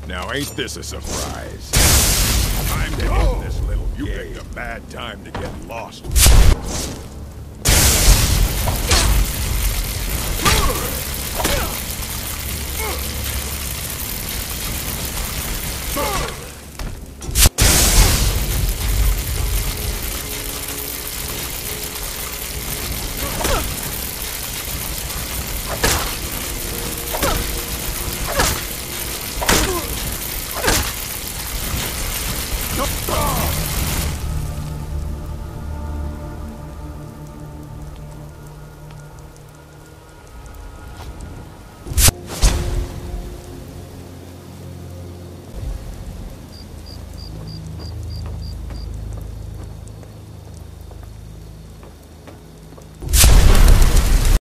Now ain't this a surprise? Time to end this little game. You picked a bad time to get lost.